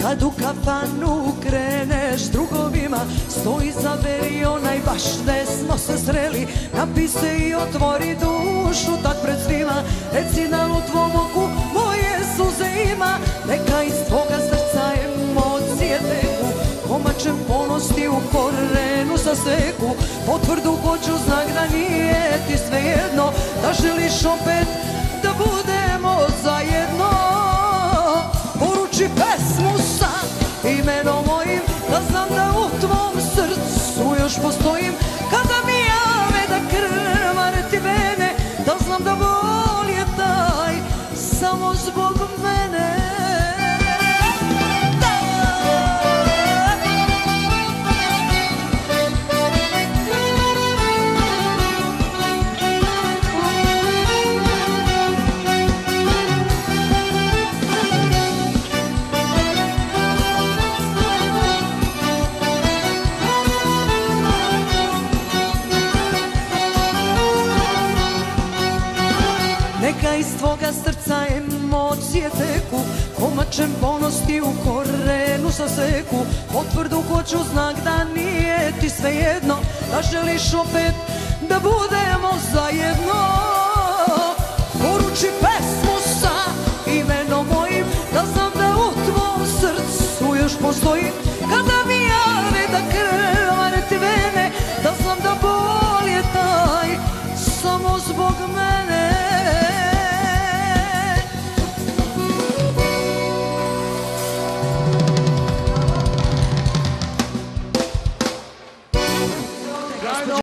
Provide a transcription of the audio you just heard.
Kad u kafanu kreneš drugovima, stoji zaberi onaj baš gde smo se sreli. Napi se i otvori dušu tad pred svima, reci da u tvom oku moje suze ima. Neka iz tvoga srca emocije teku, komačem ponosti u korenu saseku. Potvrdu hoću, znak da nije ti svejedno, da želiš opet da budemo zajedno. Poruči pesmu sa imenom mojim, da znam da u tvom srcu još postojim. Kada mi jave da krvare ti vene, da znam da bol je taj samo zbog mene. Neka iz tvoga srca emocije teku, komačem ponosti u korenu saseku. Potvrdu hoću, znak da nije ti svejedno, da želiš opet da budemo zajedno. Poruči pesmu sa imenom mojim, da znam da u tvom srcu još postojim.